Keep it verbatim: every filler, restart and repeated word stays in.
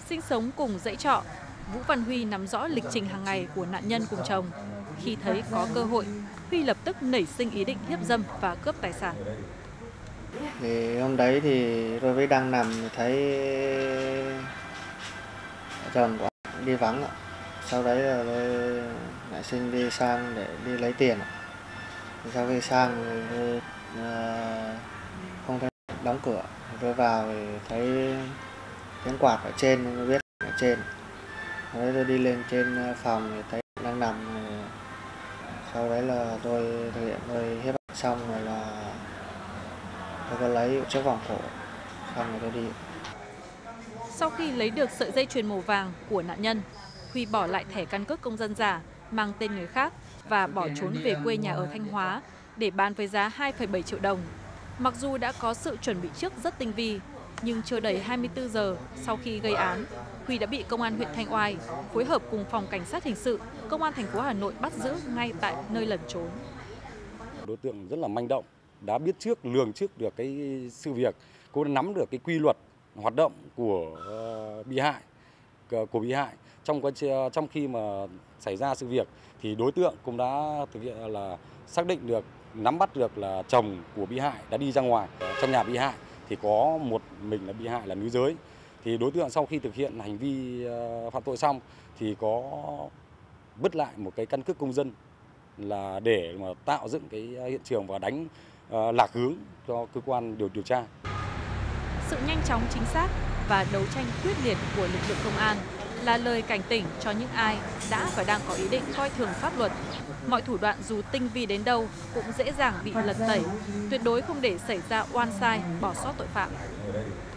Sinh sống cùng dãy trọ, Vũ Văn Huy nắm rõ lịch trình hàng ngày của nạn nhân cùng chồng. Khi thấy có cơ hội, Huy lập tức nảy sinh ý định hiếp dâm và cướp tài sản. Thì hôm đấy thì tôi với đang nằm thấy chồng của đi vắng ạ. Sau đấy là tôi nảy sinh đi sang để đi lấy tiền. Sau khi sang thì tôi không thấy đóng cửa, tôi vào thì thấy tiếng quạt ở trên, tôi biết ở trên. Sau đấy tôi đi lên trên phòng thì thấy đang nằm. Sau đấy là tôi thực hiện tôi hiếp xong rồi là tôi có lấy chiếc vòng cổ, xong rồi tôi đi. Sau khi lấy được sợi dây chuyền màu vàng của nạn nhân, Huy bỏ lại thẻ căn cước công dân giả mang tên người khác và bỏ trốn về quê nhà ở Thanh Hóa để bán với giá hai phẩy bảy triệu đồng. Mặc dù đã có sự chuẩn bị trước rất tinh vi, nhưng chưa đầy hai mươi tư giờ sau khi gây án, Huy đã bị Công an huyện Thanh Oai phối hợp cùng Phòng Cảnh sát Hình sự, Công an thành phố Hà Nội bắt giữ ngay tại nơi lẩn trốn. Đối tượng rất là manh động, đã biết trước, lường trước được cái sự việc, cô đã nắm được cái quy luật hoạt động của bị hại, của bị hại. Trong trong khi mà xảy ra sự việc thì đối tượng cũng đã thực hiện là xác định được, nắm bắt được là chồng của bị hại đã đi ra ngoài. Trong nhà bị hại thì có một mình là bị hại là nữ giới. Thì đối tượng sau khi thực hiện hành vi phạm tội xong thì có vứt lại một cái căn cước công dân là để mà tạo dựng cái hiện trường và đánh uh, lạc hướng cho cơ quan điều điều tra. Sự nhanh chóng, chính xác và đấu tranh quyết liệt của lực lượng công an là lời cảnh tỉnh cho những ai đã và đang có ý định coi thường pháp luật. Mọi thủ đoạn dù tinh vi đến đâu cũng dễ dàng bị lật tẩy, tuyệt đối không để xảy ra oan sai, bỏ sót tội phạm.